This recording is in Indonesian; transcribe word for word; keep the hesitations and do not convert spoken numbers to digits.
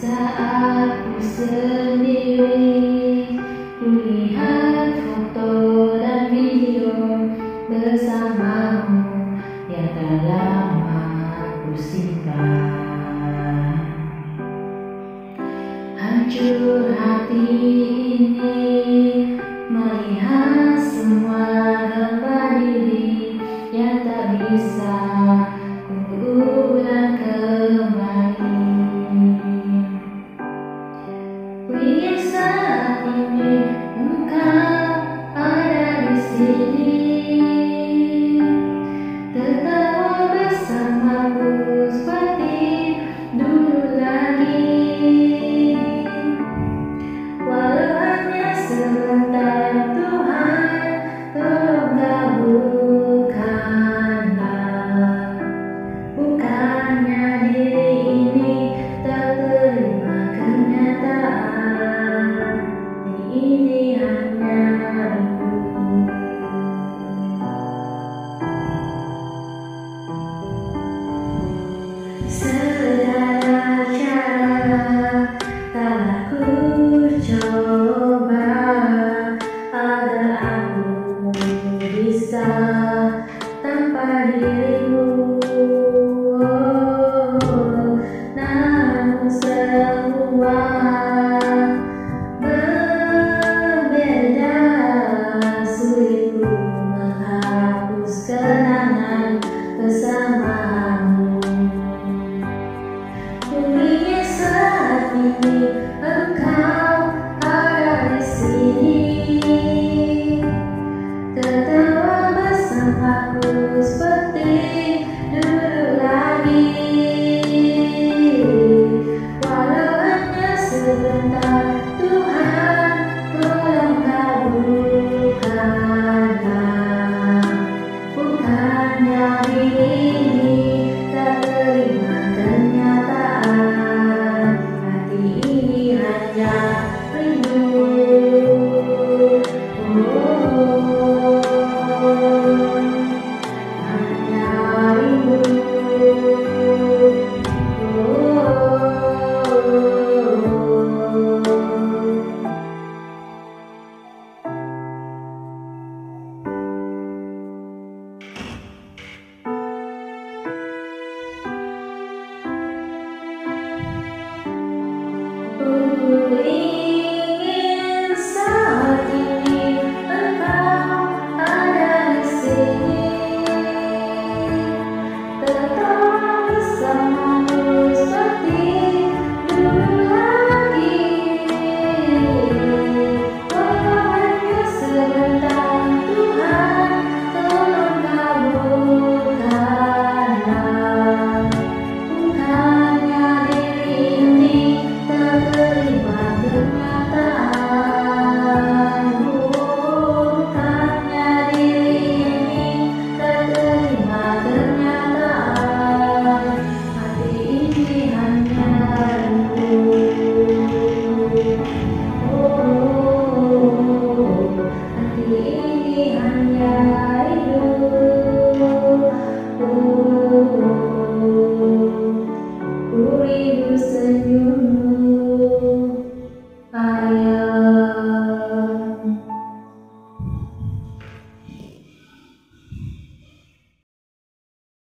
Saat ku sendiri, kulihat foto dan video bersamamu yang tak lama ku simpan. Hancur hati ini melihat semua gambar diri yang tak bisa ku ulang kembali. Ku ingin saat ini engkau ada di sini, tertawa bersamaku seperti dulu lagi. Walau hanya sebentar, Tuhan, tolong kabulkanlah. Bukannya diri ini tak terima kenyataan, ini hanya rindu. Segala cara telah ku coba agar aku bisa tanpa dirimu, oh, namun semua berbeda. Sulit ku menghapus kenangan bersamamu. Ku ingin saat ini engkau ada di sini, tertawa bersamaku seperti dulu lagi. Walau hanya sebentar, Tuhan, tolong kabulkanlah. Bukannya ini tak terima kenyataan, hati ini hanya rindu. Oh, hanya rindu. Oh,